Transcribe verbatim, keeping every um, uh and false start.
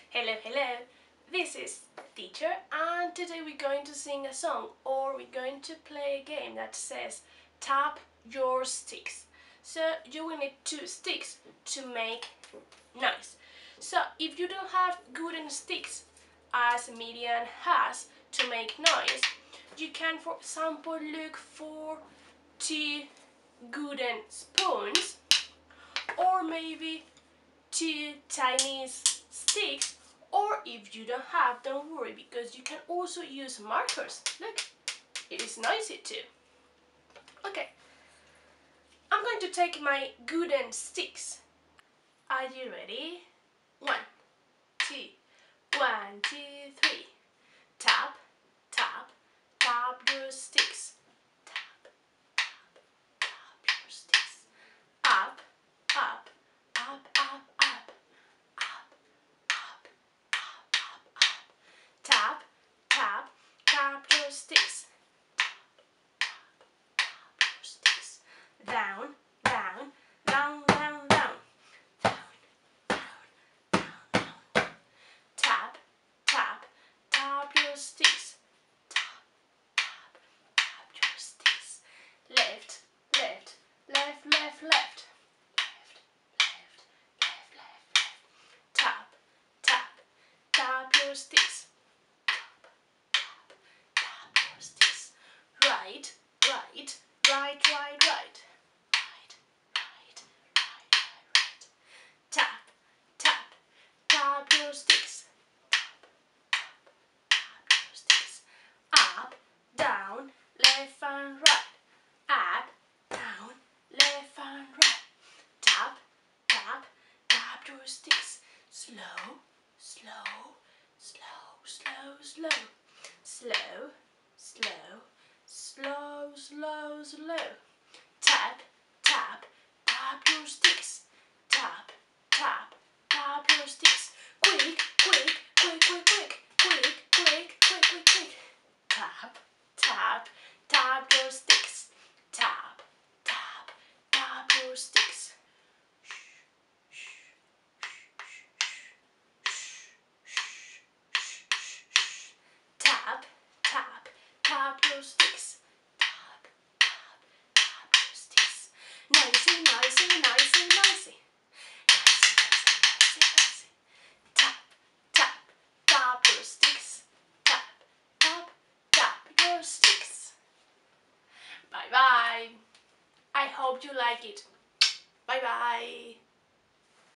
Hello, hello, this is Teacher, and today we're going to sing a song, or we're going to play a game that says tap your sticks. So you will need two sticks to make noise. So if you don't have wooden sticks, as Miriam has, to make noise, you can, for example, look for two wooden spoons, or maybe two tiny sticks, or if you don't have, don't worry, because you can also use markers. Look, it is noisy too. Okay, I'm going to take my wooden sticks. Are you ready? One, two, one, two, three. Tap, tap, tap your sticks. Tap, tap, tap your sticks. Up, up, up, up, up. Tap, tap, tap your sticks. Tap, tap, tap your sticks. Down, down, down, down, down. Down, down, down, down. Tap, tap, tap your sticks. Tap, tap, tap your sticks. Left, left, left, left, left. Left, left, left, left, left. Tap, tap, tap your sticks. Right, right, right, right, right. Right, right, right, right, right. Tap, tap, tap your sticks. Tap, tap, tap your sticks. Up, down, left and right. Up, down, left and right. Tap, tap, tap your sticks. Slow, slow, slow, slow, slow. Slow, slow, slow, slow, slow. Tap, tap, tap your sticks. Tap, tap, tap your sticks. Quick, quick, quick, quick, quick, quick, quick, quick, quick, quick. Tap, tap, tap your sticks. Tap, tap, tap your sticks. Tap, tap, tap your sticks. Tap, tap, tap your sticks. Nicey, nicey, nicey, nicey. Nicey, nicey, nicey, nicey. Tap, tap, tap your sticks. Tap, tap, tap your sticks. Bye bye. I hope you like it. Bye bye.